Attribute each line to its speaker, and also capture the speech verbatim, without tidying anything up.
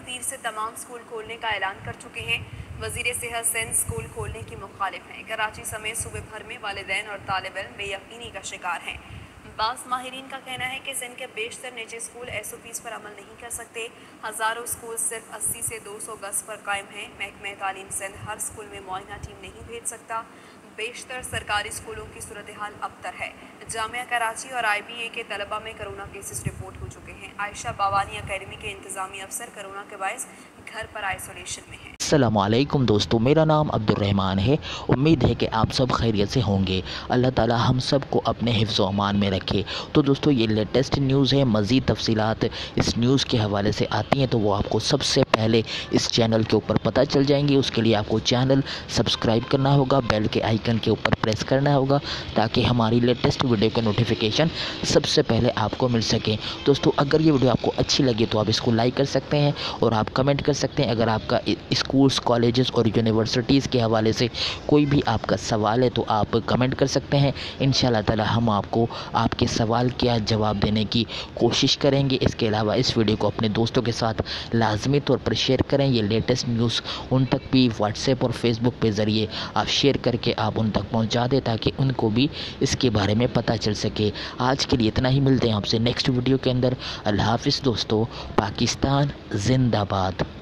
Speaker 1: تیر سے تمام سکول کھولنے کا اعلان کر چکے ہیں۔ وزیر صحت سندھ سکول کھولنے کی مخالف ہیں۔ کراچی سمیت صوبے بھر میں والدین اور طالب علم بے یقینی کا شکار ہیں۔ بعض ماہرین کا کہنا ہے کہ سندھ کے بیشتر نجی اسکول ایس او پیز پر عمل نہیں کر سکتے۔ ہزاروں اسکول صرف اسی سے دو سو گز پر قائم ہیں۔ محکمہ تعلیم سندھ ہر اسکول میں معائنہ ٹیم نہیں بھیج سکتا۔ بیشتر سرکاری اسکولوں کی صورتحال ابتر ہے۔ جامعہ کراچی اور آئی بی اے کے طلبہ میں کرونا کیسز رپورٹ ہو چکے ہیں۔ عائشہ باوانی اکیڈمی کے انتظامی افسر کرونا کے باعث گھر پر آئسولیشن میں ہیں۔
Speaker 2: السلام علیکم دوستو، میرا نام عبد الرحمن ہے۔ امید ہے کہ آپ سب خیریت سے ہوں گے۔ اللہ تعالی ہم سب کو اپنے حفظ و امان میں رکھے۔ تو دوستو یہ لیٹسٹ نیوز ہے، مزید تفصیلات اس نیوز کے حوالے سے آتی ہیں تو وہ آپ کو سب سے پہلے اس چینل کے اوپر پتہ چل جائیں گی۔ اس کے لیے آپ کو چینل سبسکرائب کرنا ہوگا، بیل کے آئیکن کے اوپر پریس کرنا ہوگا تاکہ ہماری لیٹسٹ ویڈیو کا نوٹیفیکیشن سب سے پہلے آپ کو مل سکے۔ دوستو اگر یہ ویڈیو آپ کو اچھی لگے تو آپ اس کو لائک کر سکتے ہیں اور آپ کمنٹ کر سکتے ہیں۔ اگر آپ کا اسکولز، کالجز اور یونیورسٹیز کے حوالے سے کوئی بھی آپ کا سوال ہے تو آپ کمنٹ کر سکتے ہیں۔ انشاءاللہ تعالی ہم آپ کو آپ کے سوال کیا جواب دینے کی کوشش کریں گے۔ اس کے علاوہ اس ویڈیو کو اپنے دوستوں کے ساتھ لازمی طور پر شیئر کریں۔ یہ لیٹسٹ نیوز ان تک بھی واٹس ایپ اور فیس بک کے ذریعے آپ شیئر کر کے آپ ان تک پہنچا دیں تاکہ ان کو بھی اس کے بارے میں پتہ چل سکے۔ آج کے لیے اتنا ہی، ملتے ہیں آپ سے نیکسٹ ویڈیو کے اندر۔ اللہ حافظ دوستو، پاکستان زندہ باد۔